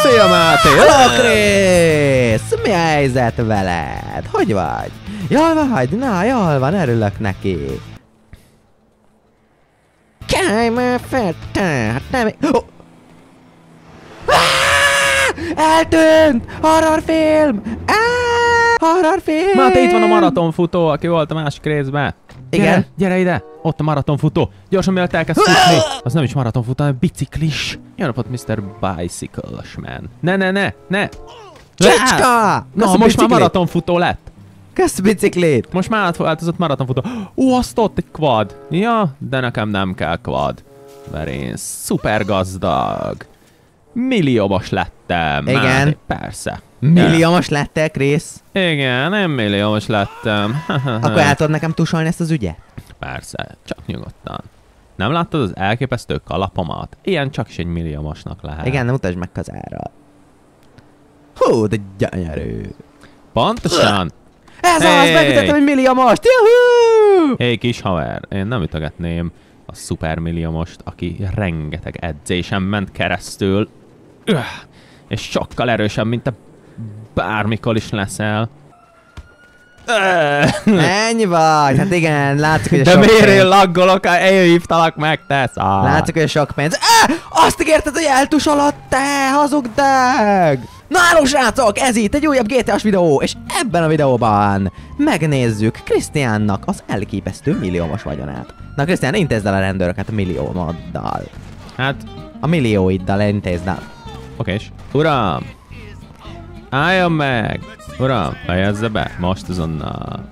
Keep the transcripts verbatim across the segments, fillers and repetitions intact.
Szia, Máté! Hello, Krisz! Mi a helyzet veled? Hogy vagy? Jól vagy? Na, jól van, örülök neki. Kelj már fel, te! Hát nem... Oh. Eltűnt! Horrorfilm! Horrorfilm! Máté, itt van a maratonfutó, aki volt a másik részben. Igen. Gyere, gyere ide! Ott a maratonfutó. Gyorsan, mielőtt elkezd futni. Az nem is maratonfutó, hanem biciklis. Jó napot, miszter Bicycle-os man. Ne, ne, ne, ne! Csicska! Na, most már maratonfutó lett. Kösz biciklit! Most már átváltozott maratonfutó. Ó, azt ott egy quad. Ja, de nekem nem kell quad. Mert én szuper gazdag. Milliómos lettem. Igen. Máté, persze. Milliómos lettél, Krisz? Igen, nem milliómos lettem. Akkor el tudod nekem tusolni ezt az ügyet? Persze, csak nyugodtan. Nem láttad az elképesztő kalapomat? Ilyen csak is egy milliómosnak lehet. Igen, nem mutasd meg közelről. Hú, de gyönyörű. Pontosan. Ez Hey! az, megütöttem egy milliómost! Juhú! Hé, hey, kis haver, én nem ütögetném a szupermilliómost, aki rengeteg edzésen ment keresztül. Üh, és sokkal erősebb, mint te bármikor is leszel. Ennyi vagy, hát igen, látszik, hogy a De sok miért én pénz. laggolok, ha elhívtalak meg, te szár? Látszik, hogy a sok pénz. Ah, azt ígérted, hogy eltusolod, te hazugdag! Na háló srácok, ez itt egy újabb gé té es videó, és ebben a videóban megnézzük Krisztiánnak az elképesztő milliómos vagyonát. Na Krisztián, intézd el a rendőröket a milliómoddal. Hát, A millióiddal intézd el. okés. Uram! Álljon meg! Uram, fejezze be, most azonnal.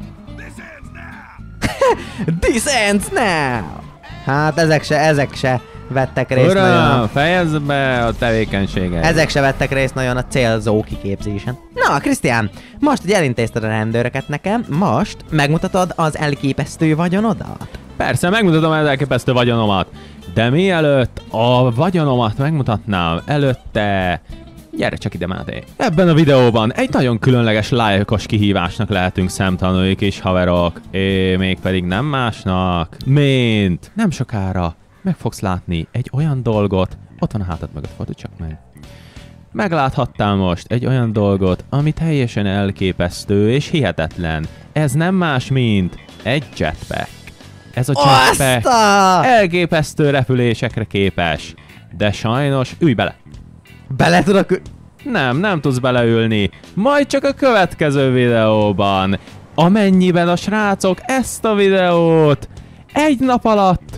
This ends now! Hát ezek se, ezek se vettek részt Uram, nagyon. fejezze be a tevékenységet. Ezek se vettek részt nagyon a célzó kiképzésen. Na, Krisztián, most, hogy elintézted a rendőröket nekem, most megmutatod az elképesztő vagyonodat? Persze, megmutatom az elképesztő vagyonomat. De mielőtt a vagyonomat megmutatnám, előtte... Gyere csak ide, Máté. Ebben a videóban egy nagyon különleges lájkos kihívásnak lehetünk szemtanúi, kis haverok. É, mégpedig nem másnak, mint nem sokára meg fogsz látni egy olyan dolgot, ott van a hátad mögött, fordulj csak meg. Megláthattál most egy olyan dolgot, ami teljesen elképesztő és hihetetlen. Ez nem más, mint egy jetpack. Ez a jetpack Oszta! elképesztő repülésekre képes. De sajnos, ülj bele! Bele tudok... ü- Nem, nem tudsz beleülni. Majd csak a következő videóban. Amennyiben a srácok ezt a videót egy nap alatt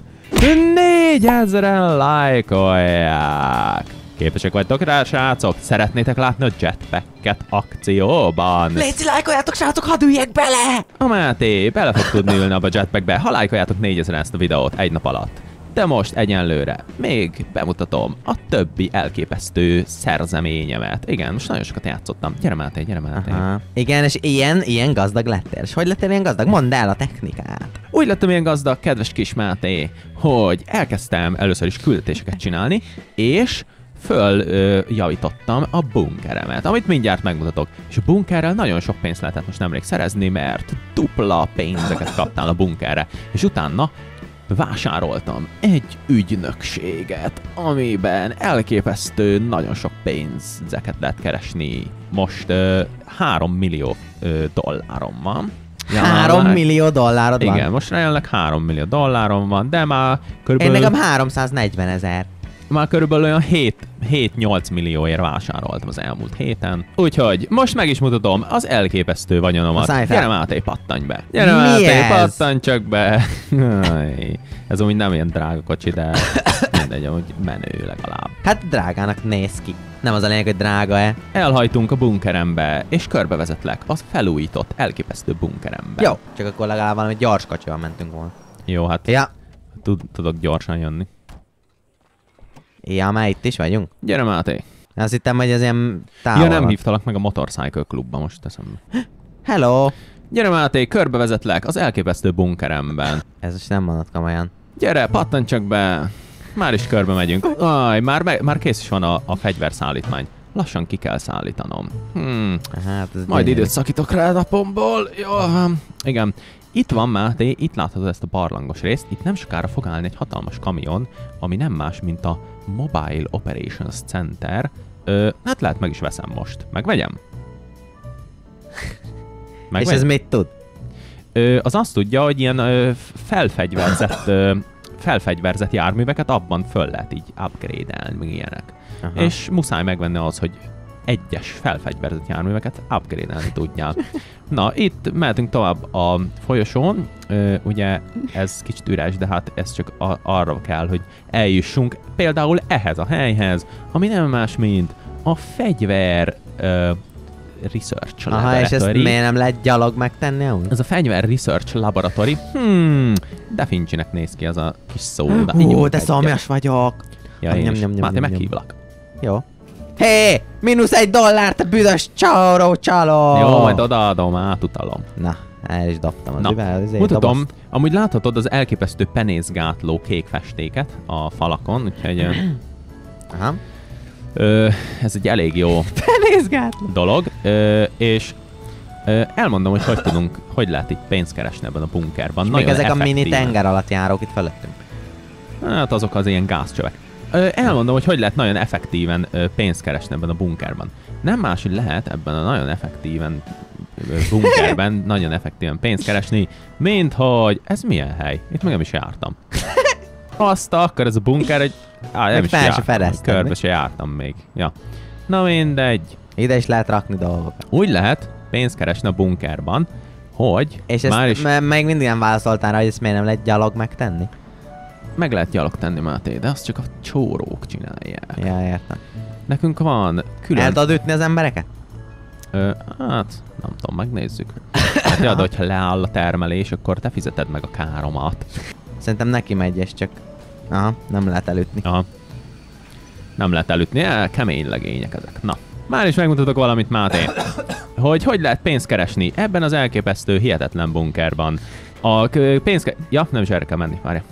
négyezren lájkolják. Képesek vagytok rá, srácok? Szeretnétek látni a jetpacket akcióban? Léci, lájkoljátok, srácok, hadd üljek bele! A Máté bele fog tudni ülni abba a jetpackbe, ha lájkoljátok négyezren ezt a videót egy nap alatt. De most egyenlőre még bemutatom a többi elképesztő szerzeményemet. Igen, most nagyon sokat játszottam. Gyere Máté, gyere Máté. Aha. Igen, és ilyen, ilyen gazdag lettél. És hogy lettél ilyen gazdag? Mondd el a technikát. Úgy lettem ilyen gazdag, kedves kis Máté, hogy elkezdtem először is küldetéseket csinálni, és följavítottam a bunkeremet, amit mindjárt megmutatok. És a bunkerrel nagyon sok pénzt lehetett most nemrég szerezni, mert dupla pénzeket kaptál a bunkerre. És utána vásároltam egy ügynökséget, amiben elképesztő nagyon sok pénzeket lehet keresni. Most uh, három millió uh, dollárom van. Három millió dollárod van. Igen, most jelenleg három millió dollárom van, de már Én körülbelül... nekem háromszáznegyven ezer. Már körülbelül olyan hét-nyolc millióért vásároltam az elmúlt héten. Úgyhogy most meg is mutatom az elképesztő vagyonomat. Gyere Máté, pattanj be! Gyere Mi Máté, ez? pattanj csak be! Ez úgy nem ilyen drága kocsi, de mindegy, amúgy menő legalább. Hát drágának néz ki. Nem az a lényeg, hogy drága-e. Elhajtunk a bunkerembe, és körbevezetlek az felújított, elképesztő bunkerembe. Jó, csak akkor legalább valami gyors kocsival mentünk volna. Jó, hát Ja. tud, tudok gyorsan jönni. Ja, már itt is vagyunk. Gyere Máté! Azt hittem, hogy ez ilyen távol Ja, nem van. hívtalak meg a Motorcycle klubba, most teszem. Hello! Gyere Máté, körbevezetlek az elképesztő bunkeremben. Ez most nem mondod komolyan. Gyere, pattanj csak be! Már is körbe megyünk. Aj, már, me- már kész is van a, a fegyverszállítmány. Lassan ki kell szállítanom. Hmm. Hát, ez Majd gyönyörű. időt szakítok rá a napomból. Jó, van. Igen. Itt van Máté, itt láthatod ezt a barlangos részt. Itt nem sokára fog állni egy hatalmas kamion, ami nem más, mint a Mobile Operations Center, Ö, hát lehet meg is veszem most. Megvegyem? Megvegyem? És ez mit tud? Ö, az azt tudja, hogy ilyen ö, felfegyverzett, ö, felfegyverzett járműveket abban föl lehet így upgrade-elni, meg ilyenek. Aha. És muszáj megvenni az, hogy egyes felfegyverzett járműveket upgrade-elni tudjál. Na, itt mehetünk tovább a folyosón. Ö, ugye ez kicsit üres, de hát ez csak a- arra kell, hogy eljussunk például ehhez a helyhez, ami nem más, mint a fegyver ö, research Aha, laboratory. és ezt miért nem lehet gyalog megtenni amúgy? Ez a fegyver research laboratory. Hmm, De Vincinek néz ki az a kis szó. Hú, de szomjas vagyok. Ja, én is. Máté, meghívlak. Jó. Hé, mínusz egy dollár, te büdös csaló csaló! Jó, majd odaadom, átutalom. Na, el is dobtam az Na, üveg, azért mutatom, dobozt. amúgy láthatod az elképesztő penészgátló kék festéket a falakon, úgyhogy ö, Aha. ö, ez egy elég jó Penészgátló. dolog, ö, és ö, elmondom, hogy hogy tudunk, hogy lehet itt pénzt keresni ebben a bunkerban. Még ezek a mini effektíven. tenger alatt járók itt felettünk. Hát azok az ilyen gázcsövek. Ö, elmondom, hogy hogy lehet nagyon effektíven ö, pénzt keresni ebben a bunkerban. Nem más, hogy lehet ebben a nagyon effektíven ö, bunkerben nagyon effektíven pénzt keresni, mint hogy ez milyen hely? Itt meg nem is jártam. Azt akkor ez a bunker, egy... Á, nem is fel se jártam. fedezted, Körbe mi? se jártam még. Ja. Na mindegy. Ide is lehet rakni dolgokat. Úgy lehet pénzt keresni a bunkerban, hogy És ezt már is m- még mindig nem válaszoltál rá, hogy ezt miért nem lehet gyalog megtenni? meg lehet gyalog tenni, Máté, de azt csak a csórók csinálják. Ja, értem. Nekünk van külön... El tudod ütni az embereket? Ö, hát, nem tudom, megnézzük. Hát, ja, de hogyha leáll a termelés, akkor te fizeted meg a káromat. Szerintem neki megy, és csak... Aha, nem lehet elütni. Aha. Nem lehet elütni, el, kemény legények ezek. Na, már is megmutatok valamit, Máté. Hogy hogy lehet pénzt keresni ebben az elképesztő, hihetetlen bunkerban. A k- pénzt... Ja, nem is erre kell menni, várja.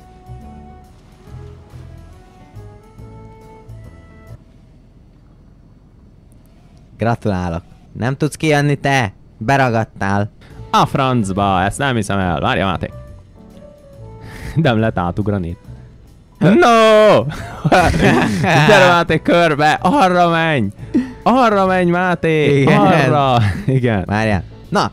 Gratulálok. Nem tudsz kijönni te? Beragadtál. A francba, ezt nem hiszem el. Várja, Máté. Nem lehet átugrani. No! Gyere, Máté, körbe! Arra menj! Arra menj, Máté! Igen. Arra! Igen. Várjál. Na,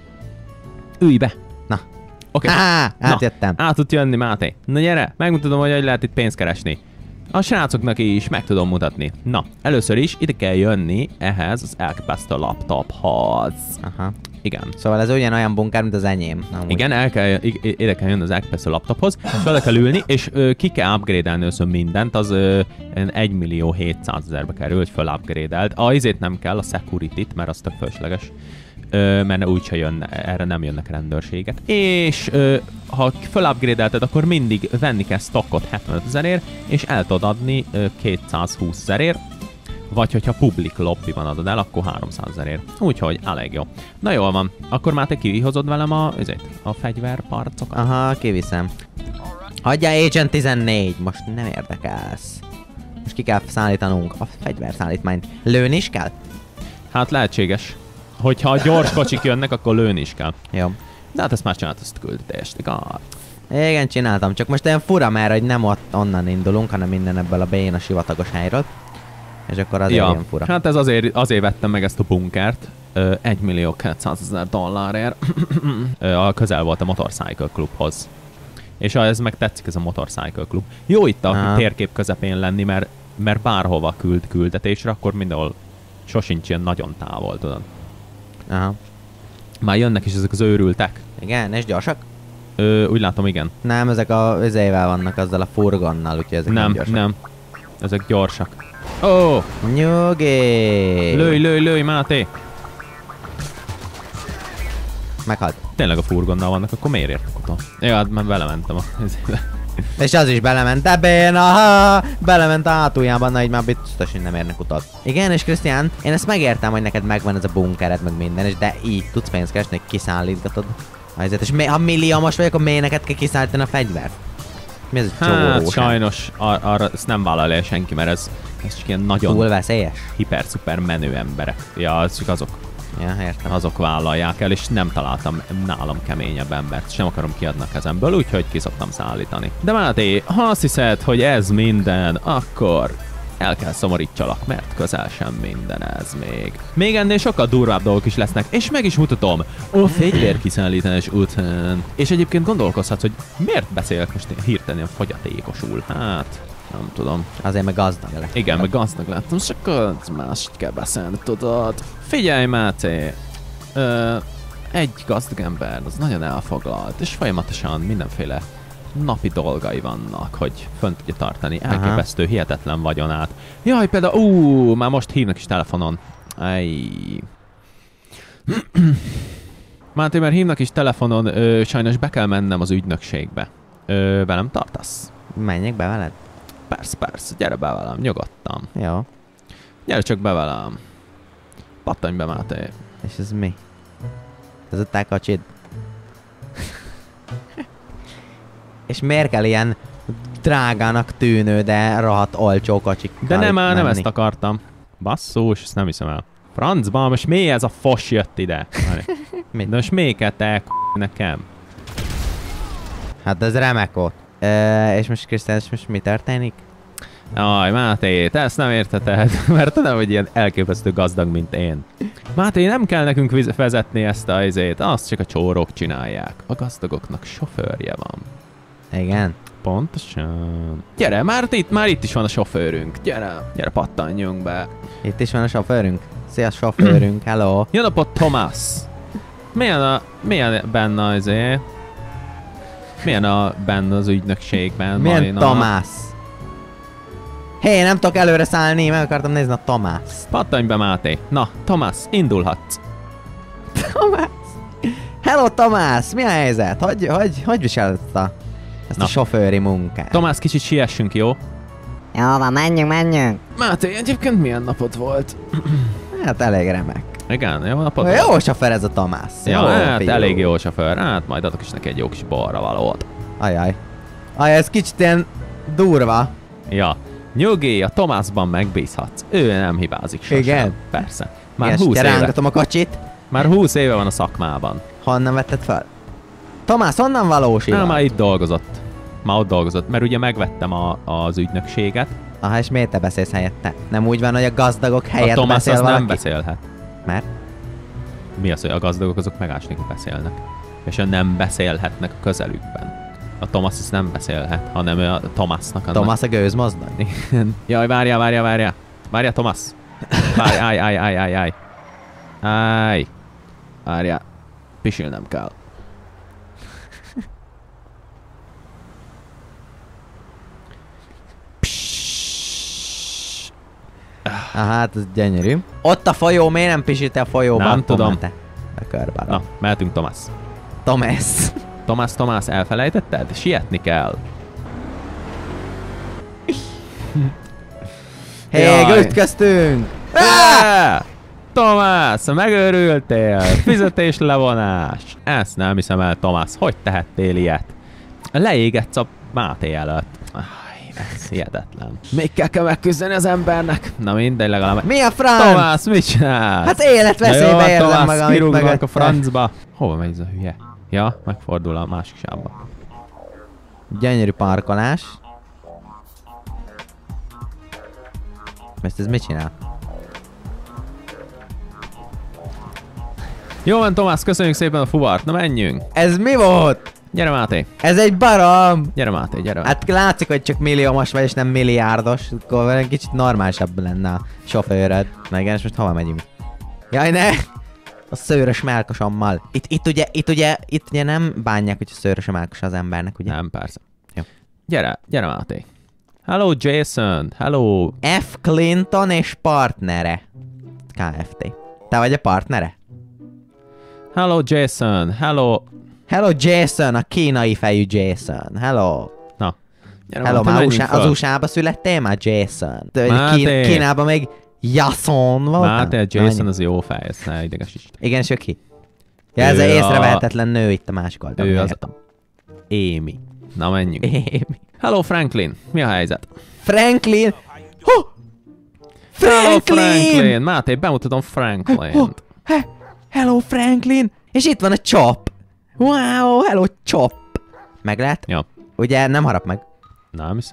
Ülj be! na. Oké. Há, Na, átjöttem. át tud jönni, Máté. Na gyere, megmutatom, hogy hogy lehet itt pénzt keresni. A srácoknak is meg tudom mutatni. Na, először is ide kell jönni ehhez az elképesztő laptophoz. Aha. Igen. Szóval ez ugyanolyan bunker, mint az enyém. Amúgy. Igen, el kell, i- i- ide kell jönni az elképesztő laptophoz, fel kell ülni, és ö, ki kell upgrade-elni először mindent, az ö, egy millió hétszázezerbe kerül, hogy fel upgrade-eld. A izét nem kell, a security-t, mert az tök fölösleges, ö, mert úgyse jön, erre nem jönnek rendőrségek. És ö, ha fel upgrade-elted, akkor mindig venni kell stockot hetvenöt ezerért, és el tudod adni ö, kétszázhúsz ezerért, vagy hogyha public lobbyban adod el, akkor háromszázezerért. Úgyhogy elég jó. Na jól van, akkor már te kihozod velem a, ezért, a fegyverparcokat? Aha, kiviszem. Hagyjál Agent tizennégy, most nem érdekelsz. Most ki kell szállítanunk a fegyverszállítmányt. Lőni is kell? Hát lehetséges. Hogyha a gyors kocsik jönnek, akkor lőni is kell. Jó. De hát ezt már csinált, ezt küldetést. igaz? Igen, csináltam, csak most olyan fura, mert hogy nem ott onnan indulunk, hanem minden ebből a béna sivatagos helyről. És akkor azért Ja, ilyen fura. hát ez azért, azért vettem meg ezt a bunkert. egy millió kétszázezer dollárért. Ö, a közel volt a Motorcycle Clubhoz. És ez meg tetszik, ez a Motorcycle Club. Jó itt a Aha. térkép közepén lenni, mert, mert bárhova küld küldetésre, akkor mindenhol sosincs ilyen nagyon távol, tudod. Aha. Már jönnek is ezek az őrültek. Igen, és gyorsak? Ö, úgy látom, igen. Nem, ezek a üzével vannak, azzal a furgonnal, úgyhogy ezek nem, Nem, gyorsak. nem. Ezek gyorsak. Ó! Oh, Nyugi! lőj, lőj, lőj, Máté! Meghalt. Tényleg a furgonnal vannak, akkor miért értek oda? Ja, hát már belementem a... És az is belement ebben, aha, belement a hátuljában, na így már biztos, hogy nem érnek utat. Igen, és Krisztián, én ezt megértem, hogy neked megvan ez a bunkered, meg minden, és de így tudsz pénzt keresni, hogy kiszállítgatod a helyzet. És mi, ha milliómos vagy, akkor miért neked kell kiszállítani a fegyvert? Mi ez a Hát csóró? sajnos ar- arra ezt nem vállalja senki, mert ez, ez csak ilyen nagyon Túl veszélyes? hiper-szuper menő emberek. Ja, ez csak azok, Ja, értem. azok vállalják el, és nem találtam nálam keményebb embert, és nem akarom kiadni a kezemből, úgyhogy ki szoktam szállítani. De Máté, ha azt hiszed, hogy ez minden, akkor el kell szomorítsalak, mert közel sem minden ez még. Még ennél sokkal durvább dolgok is lesznek, és meg is mutatom a fegyverkiszállítás után. És egyébként gondolkozhatsz, hogy miért beszélek most hirtelen fogyatékosul? Hát, nem tudom. Azért meg gazdag lett. Igen, meg gazdag lettem, és akkor más kell beszélni, tudod. Figyelj, Máté! Ö, egy gazdag ember, az nagyon elfoglalt, és folyamatosan mindenféle napi dolgai vannak, hogy fönn tudja tartani elképesztő, hihetetlen vagyonát. Jaj, például, ú, már most hívnak is telefonon. Ej. Máté, mert hívnak is telefonon, ö, sajnos be kell mennem az ügynökségbe. Ö, velem tartasz? Menjek be veled? Persze, persze, gyere be velem, nyugodtan. Jó. Gyere csak be velem. Pattanj be, Máté. És ez mi? Ez a te kocsid? És miért kell ilyen drágának tűnő, de rohadt olcsó kocsikkal De nem, már nem menni? ezt akartam. Basszus, ezt nem hiszem el. Francba, most mi ez a fos jött ide? Mit? De most még kell te k*** nekem? Hát ez remek volt. E, és most Krisztián, és most mi történik? Aj, Máté, te ezt nem érteted, mert te nem vagy ilyen elképesztő gazdag, mint én. Máté, nem kell nekünk viz- vezetni ezt a izét, azt csak a csórok csinálják. A gazdagoknak sofőrje van. Igen. Pontosan. Gyere, már itt, már itt is van a sofőrünk. Gyere, gyere, pattanjunk be. Itt is van a sofőrünk. Szia, sofőrünk, hello. Jó napot, Thomas! Milyen a... Milyen benne az izé? Milyen a benne az ügynökségben? Milyen Marina? Tamás? Hé, hey, nem tudok előre szállni, meg akartam nézni a Tamás. Pattanj be, Máté. Na, Thomas, indulhatsz. Tamás! Hello, Tamás! Mi a helyzet? Hogy, hogy, hogy viseled ezt a, ezt Na. a sofőri munkát? Tomás, kicsit siessünk, jó? Jó van, menjünk, menjünk. Máté, egyébként milyen napod volt? Hát elég remek. Igen, jó napod volt? Jó sofőr ez a Tamás. Ja, Jó, hát fiú. elég jó sofőr. Hát majd adok is neki egy jó kis balra valót. Ajaj. Ajaj, ez kicsit ilyen durva. Ja. Nyugi, a Tomásban megbízhatsz. Ő nem hibázik sosem. Igen? Persze. Már Igen, húsz éve. rángatom a kocsit. Már húsz éve van a szakmában. Honnan vetted fel? Tamás, honnan valósítod? Nem, már itt dolgozott. Már ott dolgozott, mert ugye megvettem a, az ügynökséget. Aha, és miért te beszélsz helyette? Nem úgy van, hogy a gazdagok helyett A Tomás beszél az valaki? nem beszélhet. Mert? Mi az, hogy a gazdagok azok megásni beszélnek. És ő nem beszélhetnek a közelükben. A Thomas az nem beszélhet, hanem ő a Thomasnak annak. Thomas a gőzmozdony? Igen. Jaj, várjál, várjál, várjál. Várjál, Thomas. Várj, állj, állj, állj, állj, állj. Állj. Várjál. Pisilnem kell. Aha, hát ez gyönyörű. Ott a folyó, miért nem pisíte a folyóban? Nem tudom. Te. Bekörbe. Na, mehetünk, Thomas. Thomas. Thomas, Thomas, elfelejtetted? Sietni kell. Hé, Jaj. ütköztünk! Ah! Thomas, megőrültél! Fizetés levonás! Ezt nem hiszem el, Thomas. Hogy tehettél ilyet? Leégetsz a Máté előtt. Aj, ez hihetetlen. Még kell, kell megküzdeni az embernek. Na mindegy, legalább... Mi a franc? Thomas, mit csinálsz? Hát életveszélybe érzem Thomas, magam itt kirúgnak mögött. a francba. Hova megy ez a hülye? Ja, megfordul a másik sávba. Gyönyörű parkolás. Ezt ez mit csinál? Jó van, Thomas, köszönjük szépen a fuvart. Na menjünk. Ez mi volt? Gyere, Máté. Ez egy barom! Gyere, Máté, gyere. Hát látszik, hogy csak milliómos vagy, és nem milliárdos. Akkor egy kicsit normálisabb lenne a sofőröd. Na igen, és most hova megyünk? Jaj, ne! A szőrös melkosommal. Itt, itt ugye, itt ugye, itt ugye nem bánják, hogy szőrös a melkos az embernek, ugye? Nem, persze. Jó. Gyere, gyere, Máté. Hello, Jason. Hello. F. Clinton és partnere. Kft. Te vagy a partnere? Hello, Jason. Hello. Hello Jason, a kínai fejű Jason. Hello. Na. Gyere, Hello, Máté, már menjünk U S A, föl. az U S A-ba születtél már, Jason? Kín, Máté. Kínában még Jason volt. Máté, a Jason az jó fej, ezt ne idegesíts. Igen, és ő ki? Ja, ez Ő egy a- észrevehetetlen nő itt a másik oldalon. Ő az- értem. Amy. Na, menjünk. Amy. Hello, Franklin. Mi a helyzet? Franklin! Ho! Hello, Franklin! Franklin. Máté, bemutatom Ho! Franklin-t. He- Hello, Franklin! És itt van a Chop! Wow, hello, Chop! Meg lehet? Ja. Ugye nem harap meg? Nem hiszem.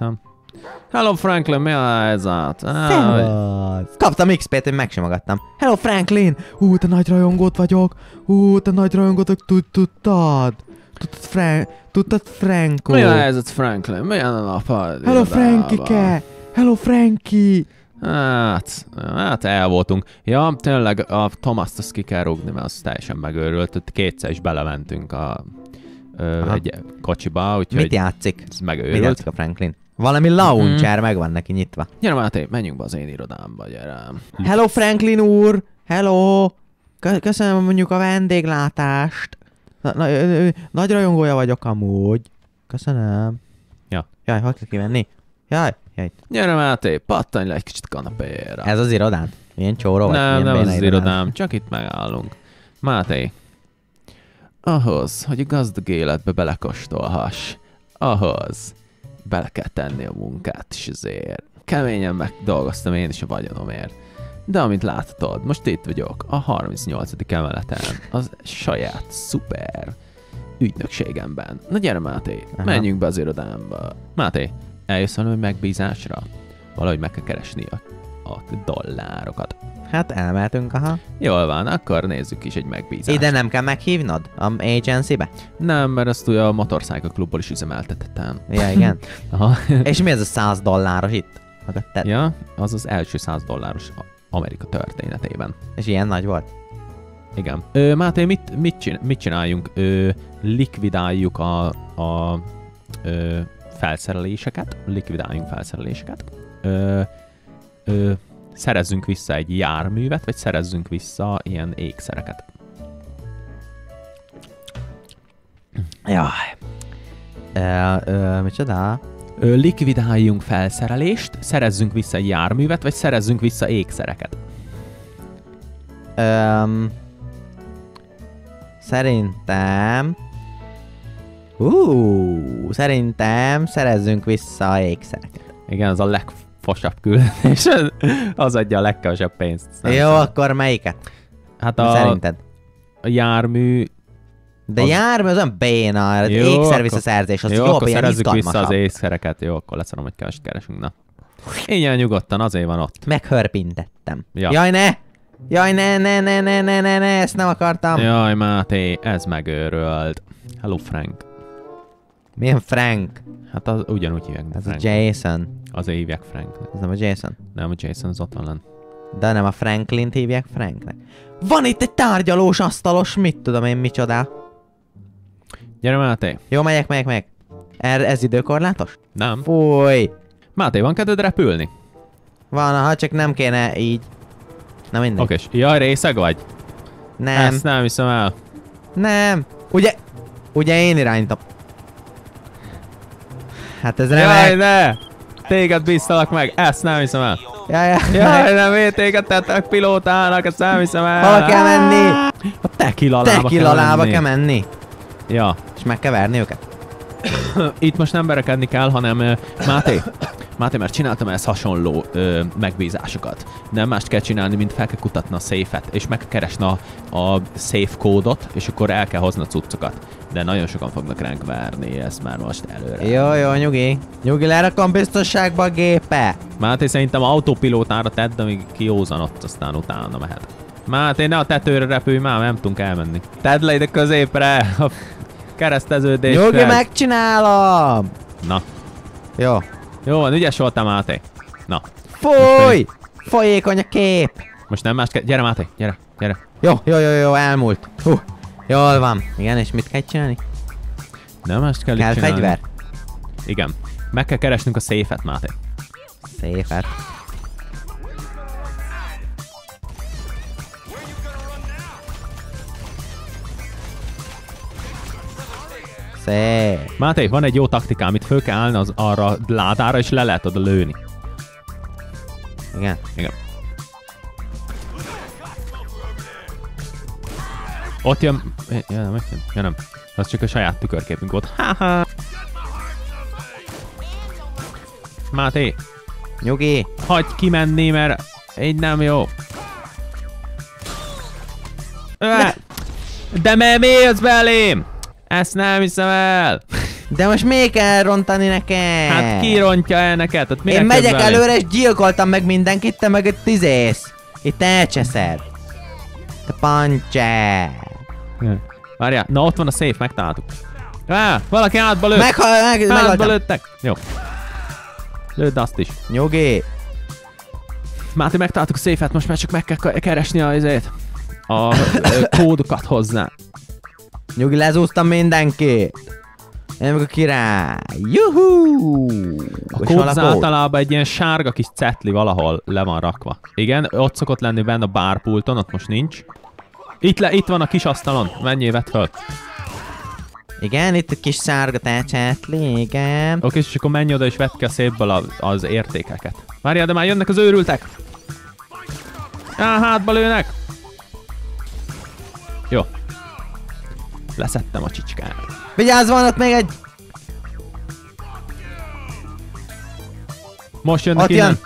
Hello Franklin, mi a helyzet? Ah, Szevasz. Kaptam iksz pét, hogy megsimogattam. Hello Franklin! Ú, te nagy rajongót vagyok. Ú, te nagy rajongót vagyok. Tud, tudtad? Tudtad, Frank... Tudtad, Franco? mi a helyzet Franklin? Milyen a napad? Hello Frankike! Hello Frankie! Hát, hát el voltunk. Ja, tényleg a Thomas-t azt ki kell rúgni, mert az teljesen megőrült. Ott kétszer is belementünk a, ö, egy kocsiba, úgyhogy Mit játszik? ez Mit megőrült. játszik a Franklin? Valami launcher Mhm. meg van neki nyitva. Gyere Máté, menjünk be az én irodámba, gyere. Hello Franklin úr! Hello! Kö- Köszönöm mondjuk a vendéglátást. Na, na, ö, ö, nagy rajongója vagyok amúgy. Köszönöm. Ja. Jaj, hogy kell kivenni? Jaj, jaj. Gyere Máté, pattanj le egy kicsit kanapéra. Ez az irodád? Milyen csóró vagy? Nem, Milyen nem béna az az irodád? irodám, csak itt megállunk. Máté, ahhoz, hogy a gazdag életbe belekóstolhass, ahhoz bele kell tenni a munkát is azért. Keményen megdolgoztam én is a vagyonomért. De amint láthatod, most itt vagyok, a harmincnyolcadik emeleten, az saját szuper ügynökségemben. Na gyere Máté, Aha. menjünk be az irodámba. Máté, eljössz valami megbízásra? Valahogy meg kell keresni a, a dollárokat. Hát elmehetünk, aha. Jól van, akkor nézzük is egy megbízást. Ide nem kell meghívnod? A agency-be? Nem, mert ezt ugye a Motorcycle Klubból is üzemeltetettem. Ja, igen. Aha. És mi ez a száz dolláros itt? Mögötted? Ja, az az első száz dolláros Amerika történetében. És ilyen nagy volt? Igen. Ö, Máté, mit, mit, csin- mit csináljunk? Ö, likvidáljuk a, a ö, felszereléseket. Likvidáljunk felszereléseket. Ö, ö, szerezzünk vissza egy járművet, vagy szerezzünk vissza ilyen ékszereket. Jaj. Ö, ö, micsoda? Ö, likvidáljunk felszerelést, szerezzünk vissza egy járművet, vagy szerezzünk vissza ékszereket. Öm, szerintem... Hú, szerintem szerezzünk vissza ékszereket. Igen, az a legfosabb küldetés. Az adja a legkevesebb pénzt. Nem Jó, tudom. akkor melyiket? Hát a, Szerinted? a jármű... De az- jármű az olyan béna, Jó, ékszer akkor- visszaszerzés, az Jó, jobb, akkor ilyen szerezzük vissza az izgalmasabb. ékszereket. Jó, akkor leszarom, hogy keveset keresünk. Na. Ingyen nyugodtan, azért van ott. Meghörpintettem. Ja. Jaj, ne! Jaj, ne, ne, ne, ne, ne, ne, ne, ezt nem akartam. Jaj, Máté, ez megőrölt. Hello, Frank. Milyen Frank? Hát az ugyanúgy hívják, mint Ez a Frank. Jason. Azért hívják Franknek. Ez nem a Jason. Nem, a Jason az ott van lenn. De nem a Franklint hívják Franknek. Van itt egy tárgyalós, asztalos, mit tudom én micsoda. Gyere, Máté. Jó, megyek, megyek, megyek. Er, ez időkorlátos? Nem. Fúj. Máté, van kedved repülni? Van, ha csak nem kéne így. Na mindegy. Oké, okay. Jaj, részeg vagy? Nem, Ezt nem hiszem el. nem. Ugye, ugye én irányítom. Hát ez Jaj, remek. ne! Téged bíztalak meg, ezt nem hiszem el. Jaj, jaj, Jaj, nem, én téged tettek pilótának, ezt nem hiszem el. Hol kell menni? A tequila lába Tequila kell lába menni. kell menni. Ja, És meg kell verni őket. itt most nem verekedni kell, hanem ö, Máté, Máté, mert csináltam ehhez hasonló ö, megbízásokat. Nem mást kell csinálni, mint fel kell kutatni a széfet, és meg kell keresni a, a safe kódot, és akkor el kell hozni a cuccokat. De nagyon sokan fognak ránk várni, ezt már most előre. Jó, jó, nyugi. Nyugi, lerakom biztonságba a gépe. Máté, szerintem autopilótára tedd, amíg kiózanott, aztán utána mehet. Máté, ne a tetőre repülj, már nem tudunk elmenni. Tedd le ide középre, a kereszteződésre. Nyugi, megcsinálom. Na, Jó. jó van, ügyes voltál, Máté. Na, Fúj! Folyékony a kép. most nem más kell. Gyere, Máté, gyere, gyere. Jó, jó, jó, jó, elmúlt. Hú, jól van. Igen, és mit kell csinálni? Nem mást kell, Kell itt csinálni. fegyver? Igen. Meg kell keresnünk a széfet, Máté. Szépen. Szép. Máté, van egy jó taktikám, itt föl kell állni az arra a ládára, és le lehet oda lőni. Igen. Igen. Ott jön... Ja, nem, jön. Ja, nem. Az csak a saját tükörképünk volt. Haha. Máté, Nyugi. hagyj kimenni, mert így nem jó. De, de me- mi jössz belém? Ezt nem hiszem el. De most még kell rontani nekem? Hát ki rontja el neked? Hát Én megyek előre és gyilkoltam meg mindenkit, te meg itt izész. Itt elcseszed. Te pancse. Várjál, na ott van a safe, megtaláltuk. Á, valaki átba lőtt. Meg, meg, Átba megaltam. lőttek. Jó. Lőd azt is. Nyugi. Máté, megtaláltuk a safe-et, most már csak meg kell keresni a izét. A ö, kódokat hozzá. Nyugi, lezúztam mindenkit. Én meg a király. Juhú. A kód az általában egy ilyen sárga kis cetli valahol le van rakva. Igen, ott szokott lenni benne a bárpulton, ott most nincs. Itt, le, itt van a kis asztalon, menjél, vedd föl. Igen, itt egy kis sárga csetli, igen. Oké, és akkor menj oda és vedd ki a szépből a, az értékeket. Várjál, de már jönnek az őrültek. Á, hátba lőnek. Jó. Leszettem a csicskát. Vigyázz, van ott még egy. Most jönnek Ott innen. jön.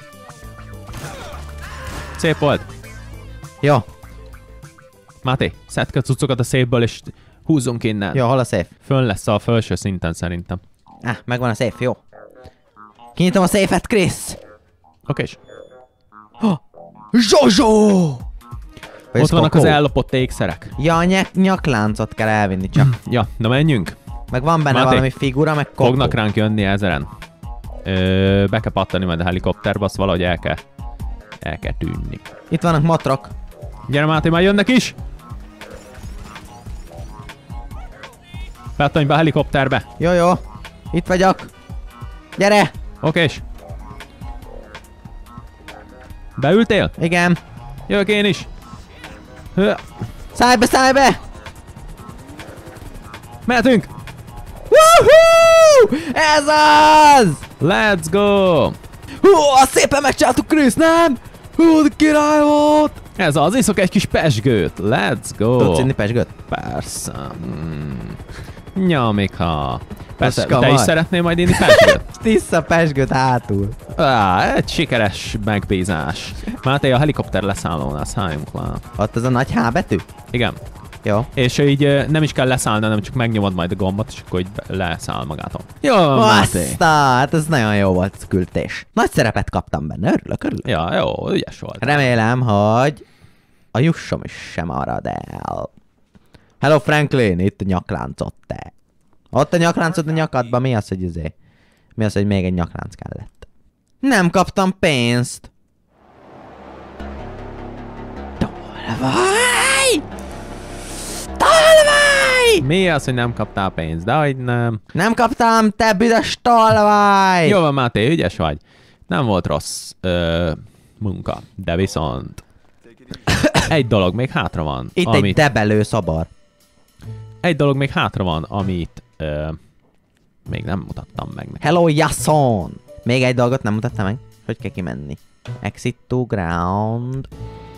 Szép volt. Jó, Máté, szedd ki a cuccokat a szépből és húzzunk innen. jó, hol a safe? Fönn lesz a felső szinten szerintem. Ah, megvan a safe, jó. Kinyitom a safe-et, Krisz. Oké, és Zsozsó! Vagy ott ez vannak kokó? az ellopott ékszerek. Ja, a nyak nyakláncot kell elvinni csak. Ja, na menjünk. Meg van benne Máté, valami figura, meg kokó. Fognak ránk jönni ezeren. Ö, be kell pattani majd a helikopterbe, azt valahogy el kell, el kell tűnni. Itt vannak motrok. Gyere Máté, már jönnek is! Pattanj be a helikopterbe. Jó, jó. Itt vagyok. Gyere! Okés. Beültél? Igen. Jövök én is. Hö, Szállj be, szállj be! mehetünk! Woohoo! Ez az! Let's go! Hú, azt szépen megcsináltuk, Krisz, nem? Hú, de király volt! Ez az, iszok egy kis pesgőt. Let's go! Tudsz inni pesgőt? Persze. Mm. Nyamika. Persze, Puska te is vagy. szeretnél majd inni pesgőt? Tiszta pesgőt hátul. Á, egy sikeres megbízás. Máté, a helikopter leszállónál szálljunk le. Ott az a nagy H betű? Igen. Jó. És így ö, nem is kell leszállni, hanem csak megnyomod majd a gombot, és akkor így be- leszáll magától. Jó, van, Máté. Baszta, hát ez nagyon jó volt a küldtés. Nagy szerepet kaptam benne, örülök, örülök. Ja, jó, ügyes volt. Remélem, hogy a jussom is sem marad el. Hello Franklin, itt a nyakláncot te. Ott a nyakláncod a nyakadban, mi az, hogy izé? Mi az, hogy még egy nyaklánc kellett? Nem kaptam pénzt. Tolvaj! Tolvaj! Mi az, hogy nem kaptál pénzt? De hogy nem. Nem kaptam, te büdös tolvaj! Jó van, Máté, ügyes vagy. Nem volt rossz ö, munka, de viszont egy dolog még hátra van. Itt amit, egy debelő szabar. egy dolog még hátra van, amit ö, még nem mutattam meg neked. Hello, Jason! Még egy dolgot nem mutattam meg. Hogy kell kimenni? Exit to ground.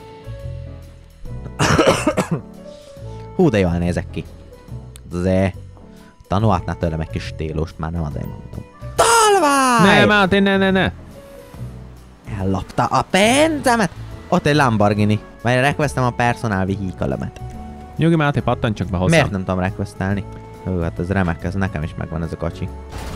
Hú, de jól nézek ki. Azért tanulhatná tőlem egy kis stílust, már nem azért mondom. Talváj! Ne, Máté, ne, ne, ne! Ellopta a pénzemet! Ott egy Lamborghini. Majd requestem a personal vehicle-emet. Nyugi, Máté, pattanj csak be hozzám. Miért nem tudom requestelni? Hú, hát ez remek, ez nekem is megvan ez a kocsi.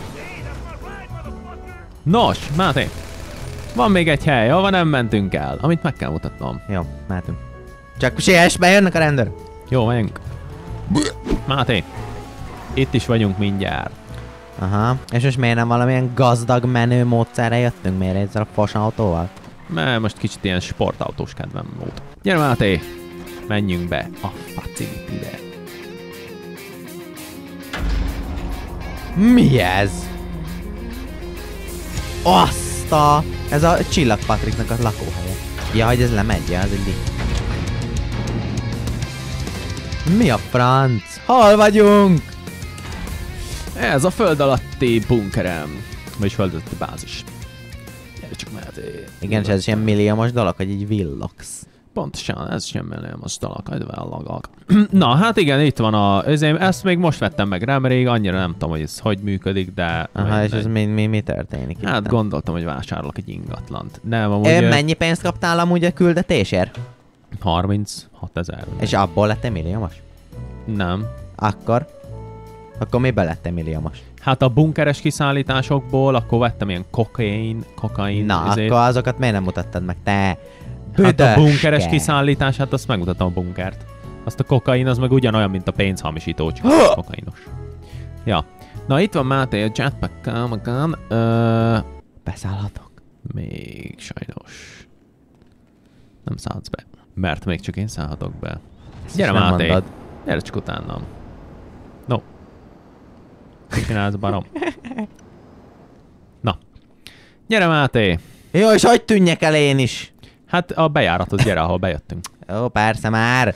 Nos, Máté, van még egy hely, ahova nem mentünk el, amit meg kell mutatnom. Jó, mehetünk. Csak siess, bejönnek a rendőr. Jó, menjünk. Máté, itt is vagyunk mindjárt. Aha. És most miért nem valamilyen gazdag menő módszerre jöttünk? Miért ezzel a fos autóval? Mert most kicsit ilyen sportautós kedvem volt. Gyere Máté, menjünk be a facility-be. Mi ez? Azt a... Ez a Csillag Patricknak a lakóhelye. Ja, hogy ez lemegy, ja, ez egy lift. Mi a franc? Hol vagyunk? Ez a föld alatti bunkerem. Vagyis föld alatti bázis. Gyere csak Máté. Igen, és ez is ilyen milliómos dolog, hogy így villogsz. Pontosan, ez sem nem most dalak, hogy vellagak. Na, hát igen, itt van a... Ezért, ezt még most vettem meg rám, rég annyira nem tudom, hogy ez hogy működik, de... Aha, és mindegy. ez mi, mi, mi történik itt? Hát gondoltam, hogy vásárolok egy ingatlant. Nem, amúgy... Ö, ö, mennyi pénzt kaptál amúgy a küldetésért? harminchatezer. És abból lettél milliómos? Nem. Akkor? Akkor miben lettél milliómos? Hát a bunkeres kiszállításokból akkor vettem ilyen kokain, kokain. Na, izét. akkor azokat miért nem mutattad meg, te? Hát a Büdöske. bunkeres kiszállítás, hát azt megmutatom a bunkert. Azt a kokain, az meg ugyanolyan, mint a pénzhamisító, csak kokainos. Ja. Na itt van Máté a jetpack-kel, magán. Ö... Beszállhatok. Még sajnos. Nem szállsz be. Mert még csak én szállhatok be. Ezt Gyere is nem Máté. mondod. Gyere csak utánam. No. Mit csinálsz, barom? Na. Gyere Máté. Jó, és hogy tűnjek el én is? Hát a bejárathoz gyere, ahol bejöttünk. Ó, persze már.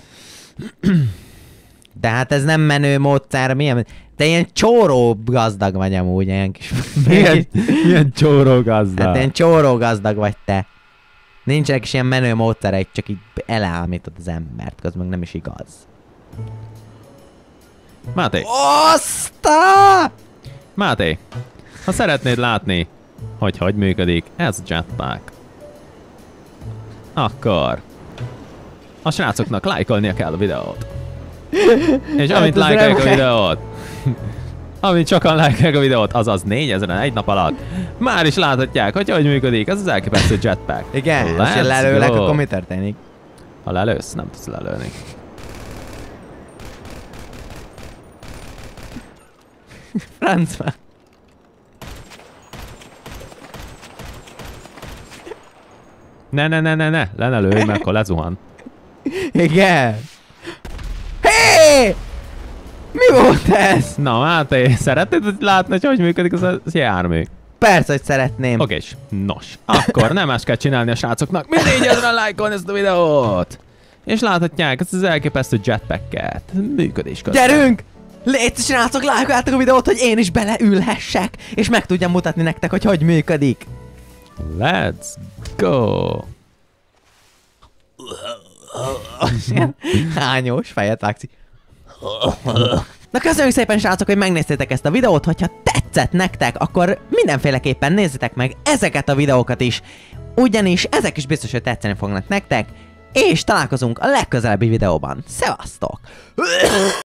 De hát ez nem menő módszer, milyen... Te ilyen csóró gazdag vagy amúgy, ilyen kis... Milyen, milyen csóró gazda. Hát ilyen csóró gazdag vagy te. Nincsenek is ilyen menő módszerek, csak így eleállítod az embert, az meg nem is igaz. Máté, Oszta! Máté, ha szeretnéd látni, hogy hogy működik ez a jetpack, akkor a srácoknak lájkolnia kell a videót. És amint Hát ez lájkolják a remek. videót, amint sokan lájkolják a videót, azaz négyezren egy nap alatt, már is láthatják, hogy hogy működik ez az elképesztő jetpack. Igen, Let's és ha lelőlek, go. akkor mi történik? Ha lelősz, nem tudsz lelőni. Francba. Ne, ne, ne, ne, ne, le ne lőj, mert akkor lezuhan. Igen. Hé! Mi volt ez? Na, Máté, szeretnéd látni, hogy hogy működik az a jármű? Persze, hogy szeretném. Oké, és nos, akkor nem más kell csinálni a srácoknak, mint négyezren lájkolni ezt a videót! És láthatják ezt az elképesztő jetpacket. Működés közben. Gyerünk! Légy srácok, lájkoljátok a videót, hogy én is beleülhessek, és meg tudjam mutatni nektek, hogy hogy működik. Let's go! Hányós fejet vágszik. Na köszönjük szépen srácok, hogy megnéztétek ezt a videót, hogyha tetszett nektek, akkor mindenféleképpen nézzétek meg ezeket a videókat is, ugyanis ezek is biztos, hogy tetszeni fognak nektek, és találkozunk a legközelebbi videóban. Szevasztok!